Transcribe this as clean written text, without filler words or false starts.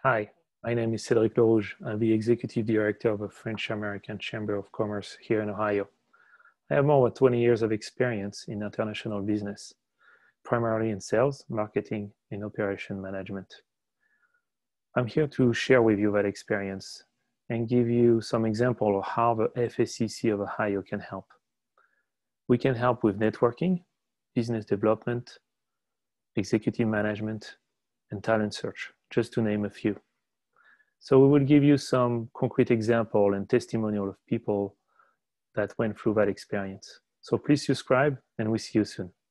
Hi, my name is Cedric Le Rouge. I'm the Executive Director of the French-American Chamber of Commerce here in Ohio. I have more than 20 years of experience in international business, primarily in sales, marketing, and operation management. I'm here to share with you that experience and give you some example of how the FACC of Ohio can help. We can help with networking, business development, executive management, and talent search, just to name a few. So we will give you some concrete example and testimonial of people that went through that experience. So please subscribe and we see you soon.